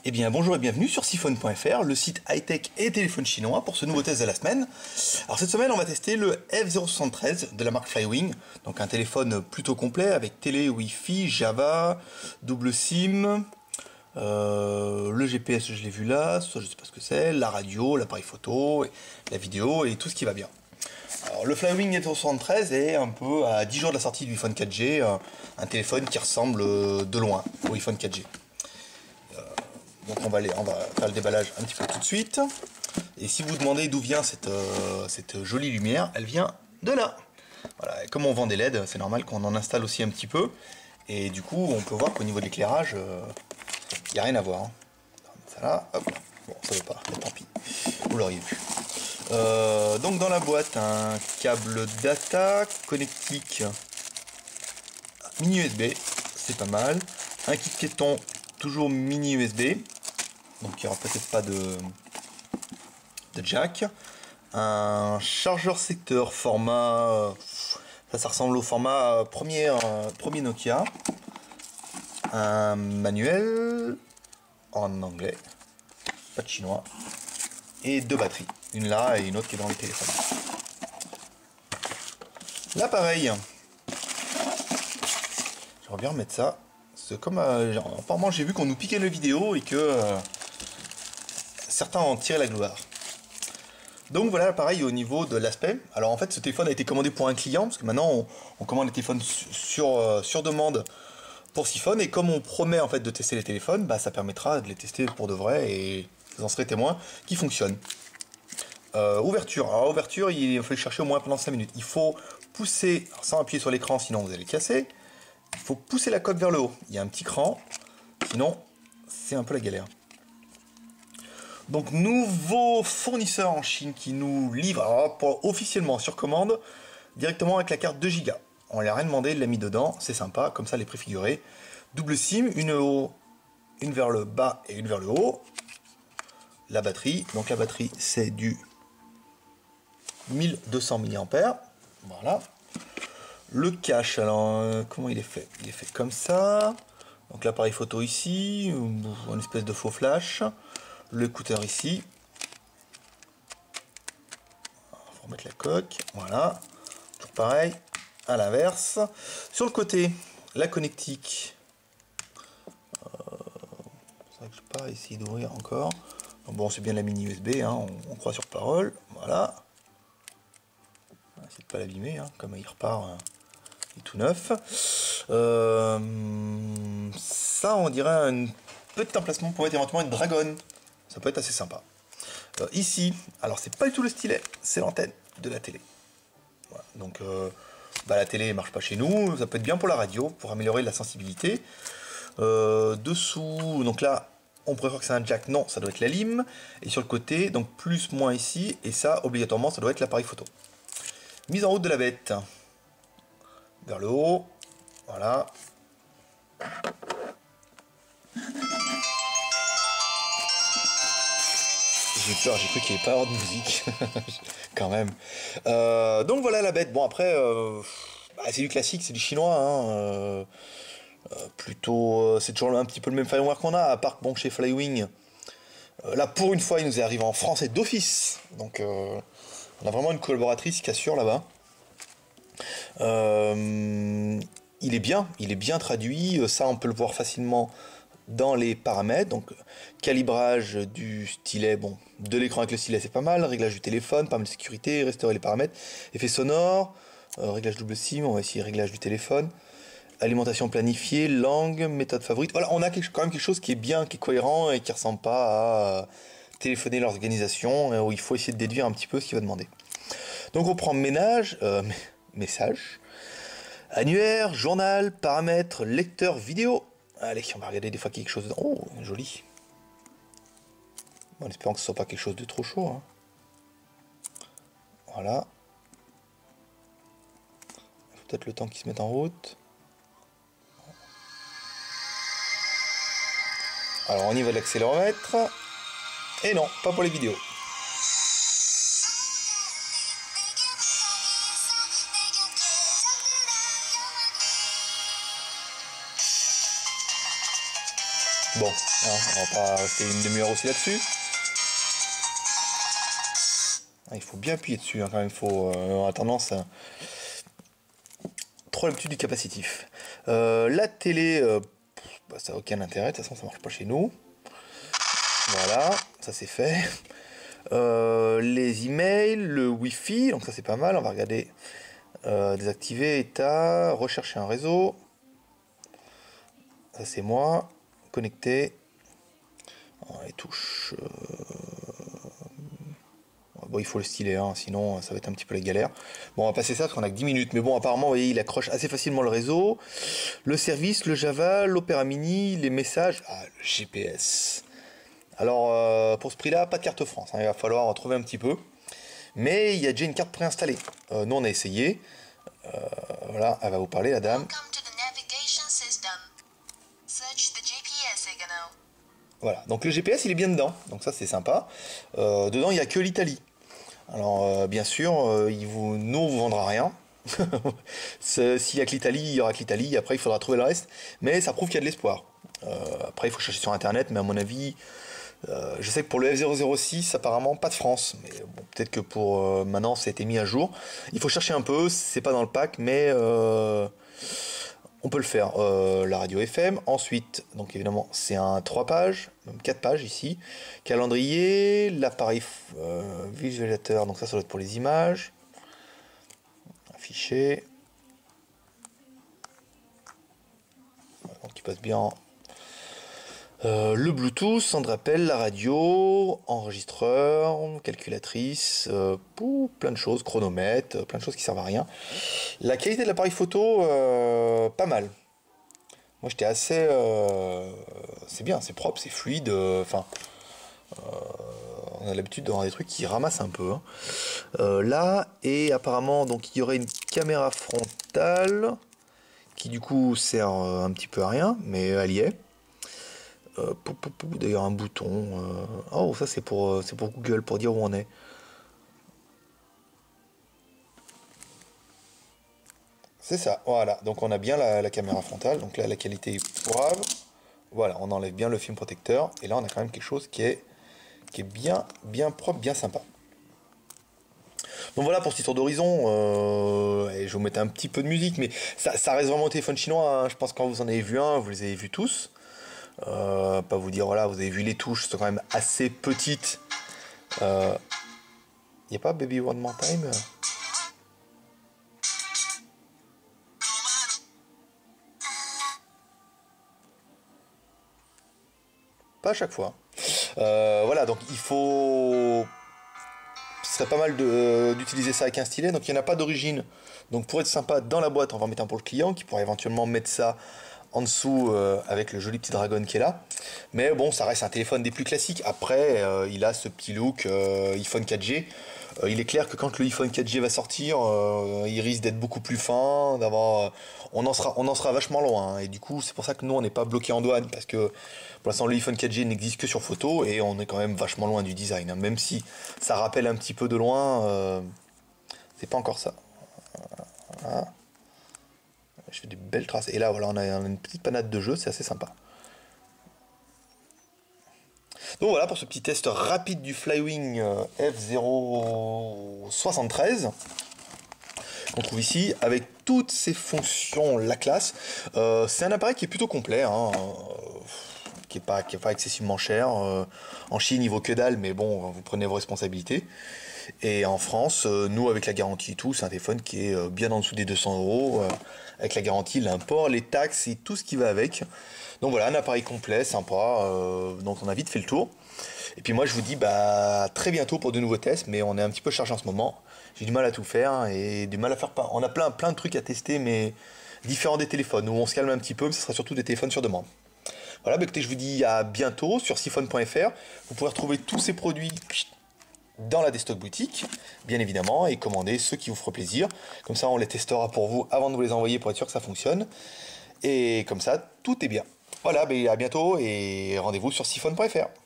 Eh bien bonjour et bienvenue sur siphon.fr, le site high-tech et téléphone chinois pour ce nouveau test de la semaine. Alors cette semaine on va tester le F073 de la marque Flywing, donc un téléphone plutôt complet avec télé, Wi-Fi, Java, double SIM, le GPS je l'ai vu là, ça je sais pas ce que c'est, la radio, l'appareil photo, la vidéo et tout ce qui va bien. Alors, le Flywing F073 est un peu à 10 jours de la sortie du iPhone 4G, un téléphone qui ressemble de loin au iPhone 4G. Donc on va faire le déballage un petit peu tout de suite. Et si vous vous demandez d'où vient cette jolie lumière, elle vient de là. Voilà, et comme on vend des LED, c'est normal qu'on en installe aussi un petit peu. Et du coup, on peut voir qu'au niveau de l'éclairage, il n'y a rien à voir. Hein. On va mettre ça là, hop là. Bon, ça ne veut pas, mais tant pis. Vous l'auriez vu. Donc dans la boîte, un câble data, connectique, mini USB, c'est pas mal. Un kit piéton, toujours mini USB. Donc il n'y aura peut-être pas de jack. Un chargeur secteur format, ça ressemble au format premier Nokia. Un manuel en anglais, pas de chinois. Et deux batteries, une là et une autre qui est dans le téléphone. L'appareil, j'aimerais bien remettre ça. C'est comme apparemment j'ai vu qu'on nous piquait les vidéos et que certains en tiraient la gloire. Donc voilà l'appareil au niveau de l'aspect. Alors en fait ce téléphone a été commandé pour un client, parce que maintenant on commande les téléphones sur demande pour Siphon, et comme on promet en fait de tester les téléphones, bah, ça permettra de les tester pour de vrai et vous en serez témoin qui fonctionnent. Ouverture. Alors ouverture, il faut le chercher au moins pendant 5 minutes. Il faut pousser, sans appuyer sur l'écran sinon vous allez casser, il faut pousser la coque vers le haut. Il y a un petit cran, sinon c'est un peu la galère. Donc nouveau fournisseur en Chine qui nous livre, alors, officiellement sur commande, directement avec la carte 2 Go. On lui a rien demandé, il l'a mis dedans, c'est sympa, comme ça les préfigurés. Double SIM, une vers le bas et une vers le haut. La batterie, donc la batterie c'est du 1200 mAh, voilà. Le cache, alors comment il est fait? Il est fait comme ça. Donc l'appareil photo ici, une espèce de faux flash. L'écouteur ici. Il faut remettre la coque, voilà. Toujours pareil, à l'inverse. Sur le côté, la connectique. C'est vrai que je n'ai pas essayé d'ouvrir encore. Bon, c'est bien la mini USB, hein, on croit sur parole. Voilà. On va essayer de ne pas l'abîmer, hein, comme il repart, il est tout neuf. Ça, on dirait un petit emplacement pour être éventuellement une dragonne. Ça peut être assez sympa. Ici, alors c'est pas du tout le stylet, c'est l'antenne de la télé. Voilà, donc la télé marche pas chez nous, ça peut être bien pour la radio, pour améliorer la sensibilité. Dessous, donc là, on préfère que c'est un jack, non, ça doit être la lime. Et sur le côté, donc plus, moins ici, et ça, obligatoirement, ça doit être l'appareil photo. Mise en route de la bête. Vers le haut, voilà. J'ai eu peur, j'ai cru qu'il n'y avait pas avoir de musique, quand même. Donc voilà la bête. Bon après, c'est du classique, c'est du chinois. Hein. Plutôt, c'est toujours un petit peu le même firmware qu'on a, à part que bon, chez Flywing, là pour une fois il nous est arrivé en français d'office. Donc on a vraiment une collaboratrice qui assure là-bas. Il est bien traduit, ça on peut le voir facilement dans les paramètres, donc calibrage du stylet, bon, de l'écran avec le stylet c'est pas mal, réglage du téléphone, paramètres de sécurité, restaurer les paramètres, effet sonore, réglage double SIM, on va essayer réglage du téléphone, alimentation planifiée, langue, méthode favorite, voilà, on a quand même quelque chose qui est bien, qui est cohérent et qui ressemble pas à téléphoner l'organisation, où il faut essayer de déduire un petit peu ce qu'il va demander. Donc on prend message, annuaire, journal, paramètres, lecteur vidéo. Allez, on va regarder des fois quelque chose dedans. Oh, joli. En espérant que ce soit pas quelque chose de trop chaud. Hein. Voilà. Il faut peut-être le temps qu'il se mette en route. Alors on y va de l'accéléromètre. Et non, pas pour les vidéos. Bon, hein, on va pas rester une demi-heure aussi là-dessus. Il faut bien appuyer dessus, hein, quand même. On a tendance à... Trop l'habitude du capacitif. La télé, bah, ça n'a aucun intérêt, de toute façon ça marche pas chez nous. Voilà, ça c'est fait. Les emails, le Wi-Fi, donc ça c'est pas mal. On va regarder désactiver, état, rechercher un réseau. Ça c'est moi. Connecté. Les touches. Bon, il faut le stylet, hein, sinon ça va être un petit peu la galère. Bon, on va passer ça parce qu'on a que 10 minutes. Mais bon, apparemment, vous voyez, il accroche assez facilement le réseau. Le service, le Java, l'Opera Mini, les messages. Ah, le GPS. Alors, pour ce prix-là, pas de carte France, hein, il va falloir en trouver un petit peu. Mais il y a déjà une carte préinstallée. Nous, on a essayé. Voilà, elle va vous parler, la dame. Voilà, donc le GPS, il est bien dedans. Donc ça, c'est sympa. Dedans, il n'y a que l'Italie. Alors, bien sûr, nous, on vous vendra rien. S'il y a que l'Italie, il y aura que l'Italie. Après, il faudra trouver le reste. Mais ça prouve qu'il y a de l'espoir. Après, il faut chercher sur Internet. Mais à mon avis... je sais que pour le F006, apparemment pas de France, mais bon, peut-être que pour maintenant ça a été mis à jour. Il faut chercher un peu, c'est pas dans le pack, mais on peut le faire. La radio FM, ensuite, donc évidemment c'est un 3 pages, même 4 pages ici. Calendrier, l'appareil visualisateur, donc ça doit être pour les images. Affiché. Donc il passe bien. Le Bluetooth, centre d'appel, la radio, enregistreur, calculatrice, plein de choses, chronomètre, plein de choses qui servent à rien. La qualité de l'appareil photo, pas mal. Moi j'étais assez... c'est bien, c'est propre, c'est fluide, enfin... on a l'habitude d'avoir des trucs qui ramassent un peu. Hein. Là, et apparemment, donc il y aurait une caméra frontale, qui du coup sert un petit peu à rien, mais elle y est. D'ailleurs un bouton. Oh, ça c'est pour Google, pour dire où on est. C'est ça, voilà. Donc on a bien la caméra frontale. Donc là la qualité est pourrave. Voilà, on enlève bien le film protecteur. Et là on a quand même quelque chose qui est bien propre, bien sympa. Donc voilà pour ce petit tour d'horizon. Et je vais vous mettre un petit peu de musique, mais ça reste vraiment un téléphone chinois. Hein. Je pense que quand vous en avez vu un, vous les avez vus tous. Pas vous dire, voilà, vous avez vu les touches, sont quand même assez petites. Y a pas Baby One More Time? Pas à chaque fois. Voilà, donc il faut... Ce serait pas mal d'utiliser ça avec un stylet. Donc il n'y en a pas d'origine. Donc pour être sympa, dans la boîte, on va en mettre un pour le client qui pourra éventuellement mettre ça en dessous avec le joli petit dragon qui est là. Mais bon, ça reste un téléphone des plus classiques. Après, il a ce petit look iPhone 4G. Il est clair que quand le iPhone 4G va sortir, il risque d'être beaucoup plus fin, d'avoir, on en sera vachement loin. Hein. Et du coup, c'est pour ça que nous, on n'est pas bloqué en douane, parce que pour l'instant, le iPhone 4G n'existe que sur photo, et on est quand même vachement loin du design. Hein. Même si ça rappelle un petit peu de loin, c'est pas encore ça. Voilà. Je fais des belles traces. Et là, voilà, on a une petite panade de jeu, c'est assez sympa. Donc voilà pour ce petit test rapide du Flywing F073 qu'on trouve ici avec toutes ses fonctions la classe. C'est un appareil qui est plutôt complet, hein, qui est pas excessivement cher. En Chine il vaut que dalle, mais bon, vous prenez vos responsabilités. Et en France, nous avec la garantie et tout, c'est un téléphone qui est bien en dessous des 200 €, avec la garantie, l'import, les taxes et tout ce qui va avec. Donc voilà, un appareil complet, sympa, donc on a vite fait le tour. Et puis moi je vous dis bah très bientôt pour de nouveaux tests, mais on est un petit peu chargé en ce moment. J'ai du mal à tout faire et du mal à faire pas. On a plein de trucs à tester, mais différents des téléphones, où on se calme un petit peu, mais ce sera surtout des téléphones sur demande. Voilà, bah écoutez, je vous dis à bientôt sur siphon.fr. Vous pourrez retrouver tous ces produits dans la Destock boutique, bien évidemment, et commander ceux qui vous feront plaisir. Comme ça, on les testera pour vous avant de vous les envoyer pour être sûr que ça fonctionne. Et comme ça, tout est bien. Voilà, bah, à bientôt et rendez-vous sur siphon.fr.